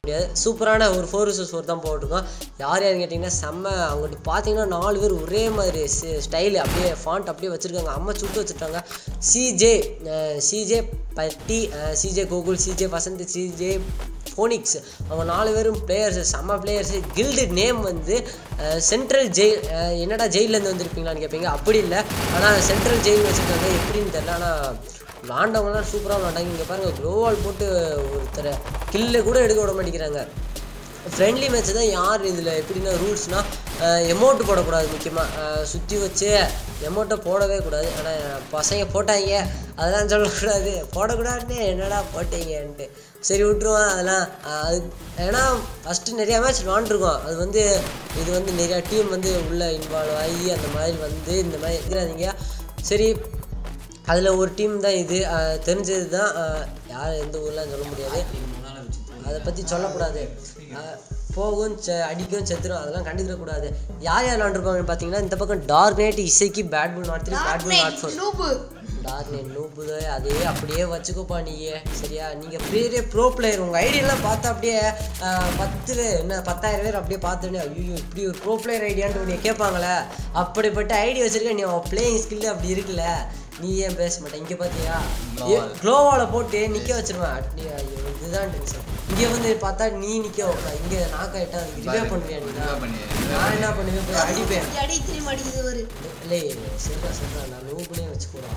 சூப்பரான ஒரு 4 தான் போட்டிருக்கோம். யாருன்னு கேட்டிங்கன்னா செம்ம. அவங்ககிட்ட பார்த்தீங்கன்னா 4 பேர் ஒரே மாதிரி ஸ்டைலு அப்படியே ஃபாண்ட் அப்படியே வச்சுருக்காங்க. அம்மா சுட்டு வச்சுருக்காங்க. CJ Patti, CJ Gokul, CJ Vasanth, CJ Phoenix, அவங்க 4 பேரும் பிளேயர்ஸு, செம்ம பிளேயர்ஸு. கில்டு நேம் வந்து சென்ட்ரல் ஜெயில். என்னடா ஜெயிலேருந்து வந்திருப்பீங்களான்னு கேட்பீங்க. அப்படி இல்லை, ஆனால் சென்ட்ரல் ஜெயில் வச்சுருக்காங்க. எப்படின்னு தெரியல, ஆனால் விளாண்டவங்களாம் சூப்பராக விளாண்டாங்க. இங்கே பாருங்கள், க்ளோவால் போட்டு ஒருத்தரை கில்ல கூட எடுக்க விட மாட்டேங்கிறாங்க. ஃப்ரெண்ட்லி மேட்ச் தான். யார் இதில் எப்படின்னா ரூல்ஸ்னால் எமௌண்ட்டு போடக்கூடாது. முக்கியமாக சுற்றி வச்சு எமௌண்ட்டை போடவே கூடாது. ஆனால் பசங்க போட்டாங்க, அதெல்லாம் சொல்லக்கூடாது. போடக்கூடாதுன்னு என்னடா போட்டீங்கன்ட்டு சரி விட்டுருவான் அதெல்லாம். அது ஏன்னா ஃபஸ்ட்டு நிறையா மேட்ச் விளாண்டுருக்கோம். அது வந்து இது வந்து நிறையா டீம் வந்து உள்ளே இன்வால்வ் ஆகி அந்த மாதிரி வந்து இந்த மாதிரி இருக்கிறாதீங்க. சரி, அதில் ஒரு டீம் தான் இது. தெரிஞ்சது தான், யார் எந்த ஊர்லாம் சொல்ல முடியாது, அதை பற்றி சொல்லக்கூடாது. போகும் அடிக்கும் செத்துரும், அதெல்லாம் கண்டுக்கிறக்கூடாது. யார் விளாண்டுருப்பாங்கன்னு பார்த்தீங்கன்னா, இந்த பக்கம் டார்க் நைட் இசைக்கு பேட்புல் நாட் 3, பேட்புல் நாட் 4. டார்க் நைட் நூப்புது, அதே அப்படியே வச்சுக்கோப்பா நீங்கள். சரியா, நீங்கள் பெரிய ப்ரோ பிளேயர். உங்கள் ஐடியெல்லாம் பார்த்தா அப்படியே 10,000 பேர் அப்படியே பார்த்துன்னு ஐயோ இப்படி ஒரு ப்ரோ பிளேயர் ஐடியான்ட்டு உன்னை கேட்பாங்களே. அப்படிப்பட்ட ஐடியா வச்சுருக்க நீ பிளேயிங் ஸ்கில்லு அப்படி இருக்குல்ல. நீ ஏன் பேச மாட்டேன்? இங்கே பார்த்தியா, க்ளோவால் போட்டு நிற்க வச்சிருவேன். இதுதான் டென்ஷன். இங்கே வந்து பார்த்தா நீ நிற்க வைப்பேன். இங்கே நாக்காயிட்டா அதுக்கு ரிவே பண்ணுவியா? நான் என்ன பண்ணுவேன், போய் அடிப்பேன். இல்லை சொல்கிறேன் நான் நோக்குனே வச்சுக்கூடாது.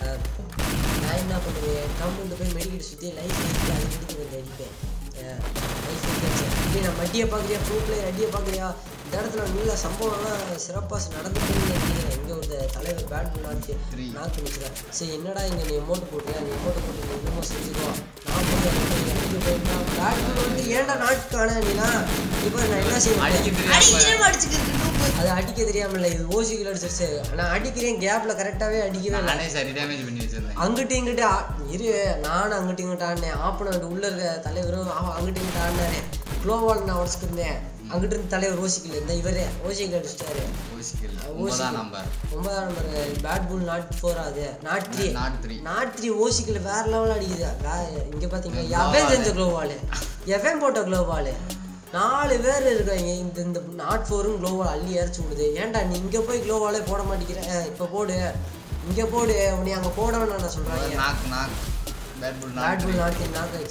நான் என்ன பண்ணுவேன், கம்முண்டு போய் மெடிக்கெட் சுற்றி லைஃப் எடுத்து அது எடுத்து வந்து அடிப்பேன். லைஃப் எடுத்து இப்படி நான் மட்டியை பார்க்குறியா, ப்ரூ பிளேயர் அடியை பார்க்குறியா? இந்த இடத்துல நல்ல சம்பவம்லாம் சிறப்பாக நடந்துட்டு நினைக்கிறேன். இங்கே ஒரு தலைவர் பேட்புல் நாட்டு நாக்கு நிற்கிறேன். சரி என்னடா இங்கே நீ அமௌண்ட் போட்டியா, நீ அமௌண்ட் போட்டு நீ இன்னமும் செஞ்சுக்கோ. நான் போட்டு அடிக்க போயிருந்தா பேட்புல் வந்து ஏன்டா நாட்டுக்கான நீனா இப்போ நான் என்ன செய்வேன்? அது அடிக்க தெரியாமல் இல்லை, இது ஓசிக்கில் அடிச்சிருச்சு. நான் அடிக்கிறேன், கேப்பில் கரெக்டாகவே அடிக்கவே இல்லை. அங்கிட்டு இங்கிட்டு இரு, நானும் அங்கிட்டு இங்கிட்ட ஆடினேன். ஆப்பனண்ட் உள்ளே இருக்க தலைவரும் அங்கிட்டு இங்கிட்ட ஆடினாரு. க்ளோவால் நான் உடச்சிக்கிருந்தேன். அங்கிட்டு இருந்து தலைவர் ஓசிக்கில் இருந்தால் இவரே ஓசிக்கில் அடிச்சிட்டாரு. 9ஆம் நம்பர் பேட்புல் நாட் 4. அது நாட் 3 ஓசிக்கில் வேற லெவலில் அடிக்குது. இங்கே பார்த்தீங்கன்னா எவன் செஞ்ச க்ளோவால், எவன் போட்ட க்ளோவால், 4 பேர் இருக்காங்க. இந்த நாட் 4ம் க்ளோவால் அள்ளி இறச்சி விடுது. ஏன்டா நீ இங்கே போய் க்ளோவாலே போட மாட்டேங்கிறேன், இப்போ போடு, இங்கே போடு, உன்னை அங்கே போட வேணாம் நான் சொல்கிறேன். பேட்புல் நாட் நாக்காயிடுச்சு.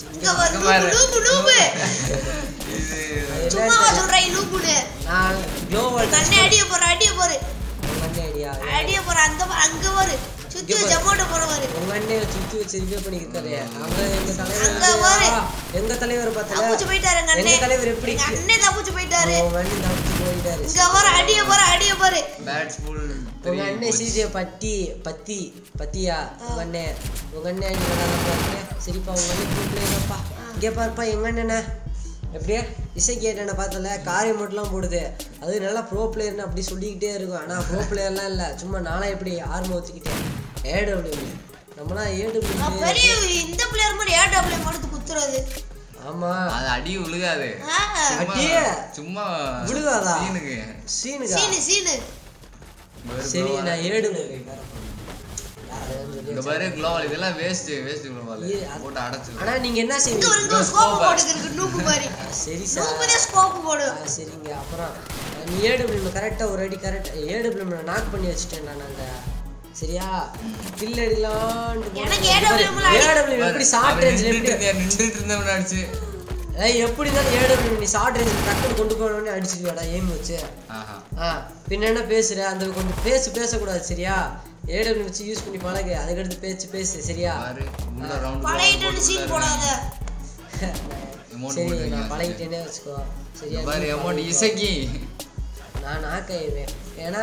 நான் க்ளோவால் அடிய உங்க அண்ணே சுத்தி வச்சு ரிவ்யூ பண்ணிருக்காரு. அங்க எங்க தலைவர் பார்த்தல எங்க தலைவர் எப்படி தப்பிச்சு போயிட்டாரு. உங்க அண்ணே தப்பிச்சு போயிட்டாரு. உங்க அண்ணே சிஜே பத்தியா உங்க அண்ணே சரிப்பா. உங்க அண்ணே கூப்பிடுப்பா. இங்கே பாருப்பா எங்க அண்ணனை எப்படியே இசை கேட்டேன்னு பார்த்தல காரியம் மட்டும்லாம் போடுது. அது நல்லா ப்ரோ பிளேயர்னு அப்படி சொல்லிக்கிட்டே இருக்கும். ஆனால் ப்ரோ பிளேயர்லாம் இல்லை, சும்மா நானும் எப்படி ஆர்ம வச்சுக்கிட்டேன். ஏடபிள்யூ நம்மளாம் இந்த பிளேயர் மாதிரி ஏடபிள்யூ மட்டும் குத்துறது. ஆமா, அது அடி விழுகாது, அடியே சும்மா விழுகாதா சீனு. சரி நான் ஏடுங்க இந்த பாரு க்ளோவால் இதெல்லாம் வேஸ்ட் க்ளோவால் போட்டு அடைச்சு. ஆனா நீங்க என்ன செய்வீங்க? ஒரு ஸ்கோப் போட்டுருக்கு நூப்பு மாதிரி. சரி சார், நூப்புதே ஸ்கோப் போடு. சரிங்க. அப்புறம் நீ ஏடபிள்யூ கரெக்டா ஒரு அடி கரெக்ட் ஏடபிள்யூ நாக் பண்ணி வச்சிட்டேன் நான். அந்த சரியா கில் அடிலான்னு எனக்கு ஏடபிள்யூ எப்படி ஷார்ட் ரேஞ்சில நின்னுட்டு இருந்தவன அடிச்சு எப்படி தான் ஏடபிள்யூ நீ ஷார்ட் ரேஞ்சில் டக்குன்னு கொண்டு போனோடனே அடிச்சிடுவாடா எய்ம் வச்சு. பின்ன என்ன பேசுற, அந்த கொஞ்சம் பேசக்கூடாது சரியா. ஏடபிள்யூ வச்சு யூஸ் பண்ணி பழகு, அதுக்கடுத்து பேசு சரியா. சரி நான் பழகிட்டேனே வச்சுக்கோ சரியா. இசைக்கு நான் நாக்காயிருவேன். ஏன்னா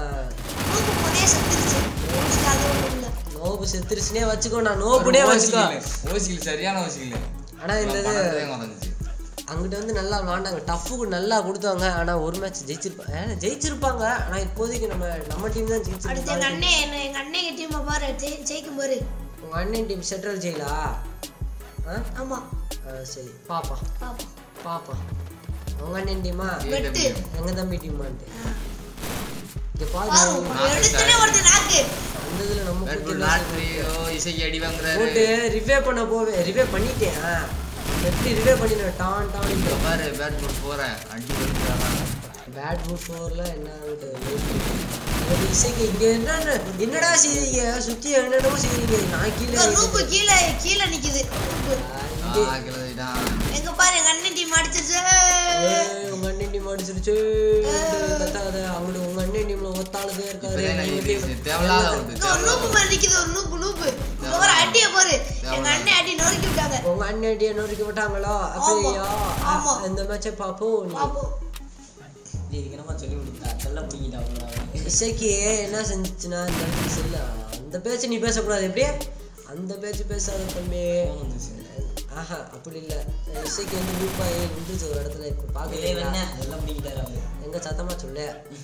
நோபு செத்துருச்சுனே வச்சுக்கோ, நான் நோபுனே வச்சுக்கோ. ஓசிக்கல சரியான ஓசிக்கல. ஆனா இந்த அங்கிட்ட வந்து நல்லா விளாண்டாங்க, டஃப்புக்கு நல்லா கொடுத்தாங்க. ஆனா ஒரு மேட்ச் ஜெயிச்சிருப்பாங்க. ஆனா இப்போதைக்கு நம்ம டீம் தான் ஜெயிச்சிருக்காங்க. எங்க அண்ணன் டீம் பாரு ஜெயிக்கும் பாரு. உங்க அண்ணன் டீம் சென்ட்ரல் ஜெயிலா? ஆமா சரி பாப்பா. உங்க அண்ணன் டீமா எங்க தம்பி டீமான்ட்டு இங்க பாருங்க. எடுத்துனே வருது நாக்கு. அந்த இதுல நம்ம இசைக்கு அடி வாங்குறாரு. போட்டு ரிவே பண்ண ரிவே பண்ணிட்டேன். எப்படி ரிவே பண்ணிடுறேன் டான் டான் இங்க பாரு பேட் போட் போறேன் அடி வருதுடா பேட் பூட் 4ல என்ன இசைக்கு இங்க என்னடா செய்றீங்க சுத்தி என்னடா செய்றீங்க நான் கீழே நூப்பு கீழ நிக்குது கிளவிடா எங்க பாரு எங்க அண்ணன் டீம் அடிச்சிருச்சு உங்க அண்ணன் டீம் அடிச்சிருச்சு கத்தாத அங்க உங்க அண்ணன் டீம்ல ஒத்தாளதே இருக்காரு தேவலாத வந்து நூப்பு மாதிரி நிக்குது ஒரு நூப்பு ஒரு அடிய பாரு எங்க அண்ணன் அடி நொறுக்கி விட்டாங்க உங்க அண்ணன் அடிய நொறுக்கி விட்டாங்களா அப்படியா இந்த மேட்சை பாப்போம் இதுக்கு என்னமா சொல்லி கொடுத்தா சொல்ல முடியல இசைக்கு என்ன செஞ்சுச்சுன்னா அந்த பேச்சு நீ பேசக்கூடாது எப்படியே அந்த பேச்சு பேசாத தம்பி ஆஹா அப்படி இல்லை இசைக்கு வந்து லூப்பாகி நின்றுச்சு ஒரு இடத்துல இப்போ பார்க்கல அதெல்லாம் முடிக்கிட்டாரு அவரு எங்க சத்தமா சொல்ல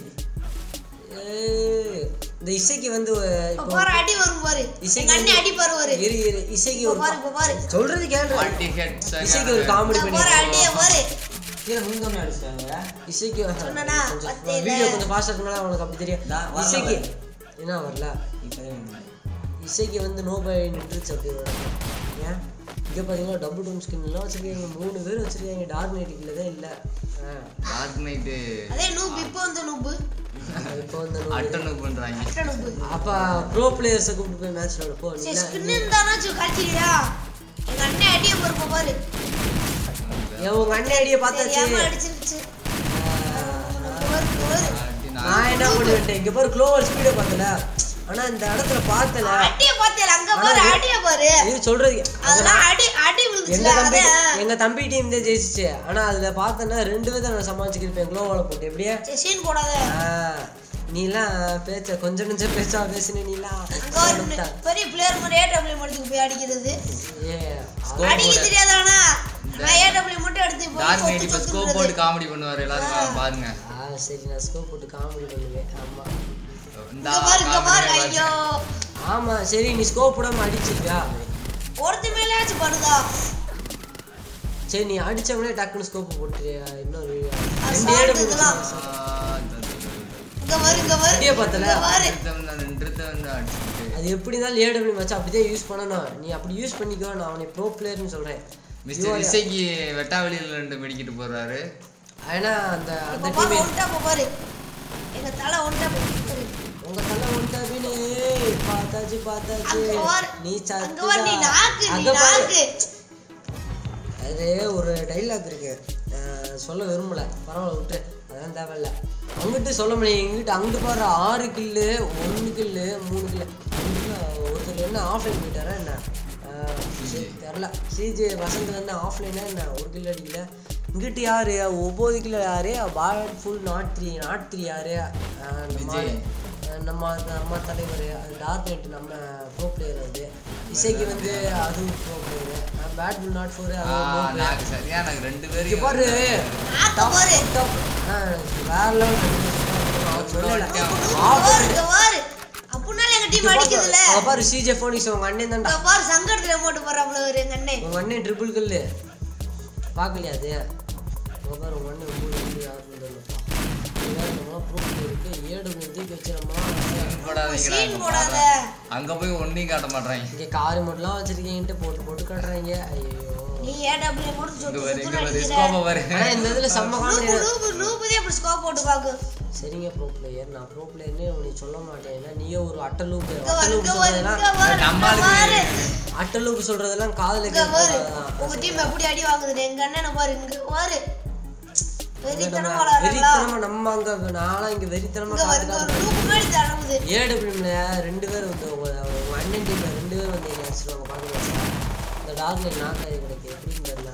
இந்த இசைக்கு வந்து அடி வரும் பாரு எங்க அண்ணன் அடி பாரு இரு இசைக்கு ஒரு பாரு சொல்றது கேளு இசைக்கு ஒரு காமெடி பண்ணி பாரு அடியே பாரு கீழ முந்தோன்னு அடிச்சாங்க இசைக்கு சொன்னனா வீடியோ கொஞ்சம் ஃபாஸ்டா இருக்கனால உனக்கு அப்படி தெரியும் இசைக்கு என்ன வரல இசைக்கு வந்து நோபை நின்றுச்சு அப்படி ஏன் இங்கே பார்த்தீங்கன்னா டபுள் டூம் ஸ்கின்லாம் வச்சிருக்காங்க 3 பேர் வச்சிருக்காங்க டார்க் நைட்டுக்குள்ள தான் இல்லை டார்க் நைட் அதே நூப் இப்போ வந்து அட்ட நூப் பண்றாங்க அப்ப ப்ரோ பிளேயர்ஸை கூப்பிட்டு போய் மேட்ச் விளையாட போ சரி ஸ்கின் இருந்தானாச்சும் கழிச்சியா எங்க அண்ணன் அடிய பாரு உங்க அண்ணன் அடியை பார்த்தாச்சு அடிச்சிருச்சு நான் என்ன பண்ணிட்டேன் இங்க பாரு க்ளோவல் ஸ்பீடை பார்த்தல ஆனா இந்த இடத்துல பார்த்தல அடிய பார்த்தல அங்க பாரு அடிய பாரு இது சொல்றது அதெல்லாம் அடி விழுந்துச்சு எங்க தம்பி டீம் தான் ஜெயிச்சிச்சு ஆனா அதுல பார்த்தனா 2 பேர் நான் சமாளிச்சிருப்பேன் க்ளோவல போட்டு எப்படியே சீன் போடாத நீலாம் பேச்ச கொஞ்சம் கொஞ்சம் பேச்சா பேசின நீலாம் பெரிய பிளேயர் மாதிரி ஏடபிள்யூ மட்டும் போய் அடிக்கிறது அடிக்க தெரியாதானா நான் ஏடபிள்யூ மட்டும் எடுத்து டார்க் நைட் இப்ப ஸ்கோப் போட்டு காமெடி பண்ணுவாரு எல்லாரும் பாருங்க சரி நான் ஸ்கோப் போட்டு காமெடி பண்ணுவேன் ஆமா இங்க பாரு ஐயோ ஆமா சரி நீ ஸ்கோப் போடாம அடிச்சியா ஒருத்த மேலேயாச்சு பண்ணுதா சரி நீ அடிச்சவனே டக்குன்னு ஸ்கோப் போட்டுறியா இன்னொரு இங்க பாரு அடியே பார்த்தல அது எப்படி இருந்தாலும் ஏடபிள்யூ மச்சான் அப்படியே யூஸ் பண்ணணும் நீ அப்படி யூஸ் பண்ணிக்கோ நான் அவனை ப்ரோ பிளேயர்னு சொல்றேன் மிஸ்டர் இசைக்கு வெட்டாவெளியில 2 மெடிக்கிட்டு போறாரு ஆனா அந்த டீம் ஒன்டா பாரு எங்க தலை ஒன்டா பாரு உங்க தலை ஒன்டா பினே பார்த்தாச்சு நீ அங்க வா நீ நாக்கு அது ஒரு டைலாக் இருக்கு சொல்ல விரும்பல பரவாயில்ல விட்டு அதான் தேவையில்ல அங்கிட்டு சொல்ல முடியும் எங்கிட்ட அங்கிட்டு பாரு 6 கில்லு 1 கில்லு 3 கில்லு ஒருத்தர் என்ன ஆஃப்லைன் போயிட்டாரா என்ன தெரில சிஜே வசந்த் என்ன ஆஃப்லைனா என்ன 1 கில்லு அடிக்கல இங்கிட்டு யாரு 9 கிலோ யாரு பாட் ஃபுல் நாட் த்ரீ யாரு நம்ம தலைவர் அது டார்க் நைட் நம்ம ப்ரோ பிளேயர் அது இசைக்கு வந்து அது ப்ரோ பிளேயர் பேட் ஃபுல் நாட் 4 அது சரியா நான் 2 பேர் இங்க பாரு வேற லெவல் சொல்லல பாரு அப்பனால எங்க டீம் அடிக்குதுல பாரு சிஜே ஃபோனிக்ஸ் உங்க அண்ணன் தான்டா பாரு சங்கடத்துல போட்டு போறாப்ல ஒரு எங்க அண்ணன் உங்க அண்ணன் ட்ரிபிள் கில் பார்க்கலையா அது பாரு உங்க அண்ணன் மூணு யாரு நம்ம ப்ரூஃப் இருக்கு ஏடு வந்து வச்சிரமா போடாதீங்க அங்க போய் ஒண்ணையும் காட்ட மாட்டறாங்க இங்க கார் மட்டும்லாம் வச்சிருக்கீங்கன்னு போட்டு காட்றாங்க ஐயோ நீ ஏடபிள்யூ போட்டு சொல்லுங்க ஸ்கோப் பாரு இந்த இதுல செம்ம காமெடி நூபுதே அப்படி ஸ்கோப் போட்டு பாக்கு சரிங்க ப்ரோ பிளேயர் நான் ப்ரோ பிளேயர்னே உனக்கு சொல்ல மாட்டேன் நீயே ஒரு அட்டலூப் சொல்றதெல்லாம் காதுல கேட்காது உங்க டீம் எப்படி அடி வாங்குது எங்க அண்ணனை பாரு இங்க பாரு வெறித்தனமா நம்ம அங்க நாளா இங்க வெறித்தனமா ஏடபிள்யூல 2 பேர் வந்து உங்க அண்ணன் டீம்ல 2 பேர் வந்து அடிச்சிருவாங்க பாருங்க இந்த டார்க்ல நாக்காய் கிடைக்கு எப்படின்னு தெரியல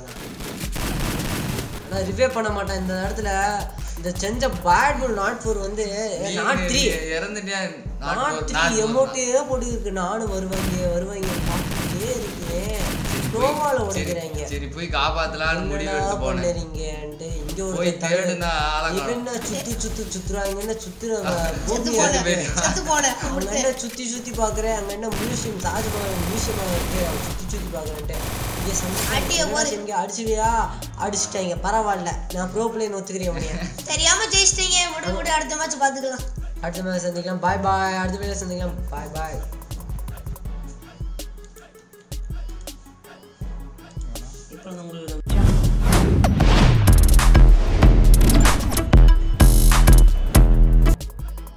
ஆனா ரிவே பண்ண மாட்டேன் இந்த இடத்துல இந்த செஞ்ச பேட் புல் நாட் 4 வந்து நாட் 3 இறந்துட்டியா நாட் 3 எமோட்டே போட்டு இருக்கு நானும் வருவாங்க பாத்துட்டே இருக்கேன் ஸ்லோவால ஓடிக்கறாங்க சரி போய் காப்பாத்தலாம்னு முடிவு எடுத்து போனேன் இங்க ஒரு போய் தேடுனா ஆளங்க என்ன சுத்துறாங்க என்ன சுத்துறாங்க செத்து போனே அவங்க என்ன சுத்தி பாக்குறேன் அங்க என்ன மியூசியம் தாஜ்மஹால் மியூசியம் இருக்கு சுத்தி பாக்குறேன்ட்டு இங்க சண்டை இங்க அடிச்சிடியா அடிச்சிட்டாங்க பரவாயில்ல நான் ப்ரோ பிளேயர் ஒத்துக்கிறேன் உன்னைய தெரியாம ஜெயிச்சிட்டீங்க விடு அடுத்த மேட்ச் பாத்துக்கலாம் அடுத்த மேட்ச் சந்திக்கலாம் பாய் அடுத்த வீடியோல சந்திக்கலாம் பாய் இப்போ உங்களுக்கு